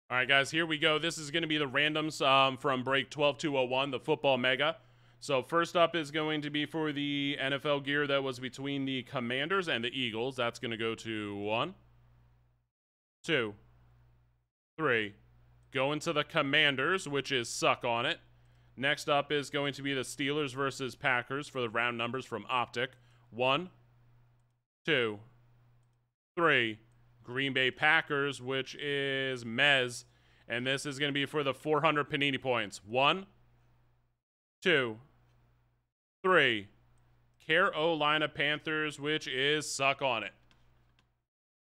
All right, guys, here we go. This is going to be the randoms from break 12201, the football mega. So first up is going to be for the NFL gear that was between the Commanders and the Eagles. That's going to go to 1, 2, 3. Going to the Commanders, which is suck on it. Next up is going to be the Steelers versus Packers for the round numbers from Optic. 1, 2, 3. Green Bay Packers, which is Mez. And this is going to be for the 400 Panini points. 1, 2, 3. Carolina Panthers, which is suck on it.